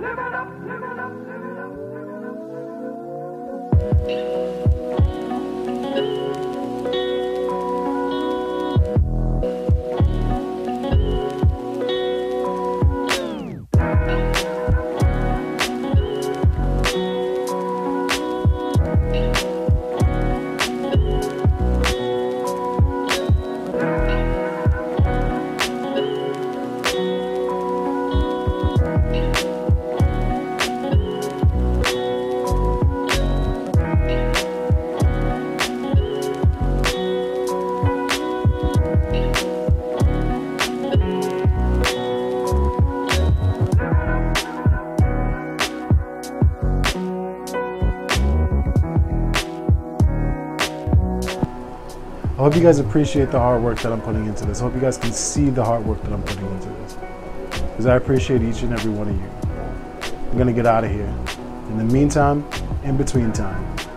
I hope you guys appreciate the hard work that I'm putting into this. I hope you guys can see the hard work that I'm putting into this, because I appreciate each and every one of you. I'm gonna get out of here. In the meantime, in between time,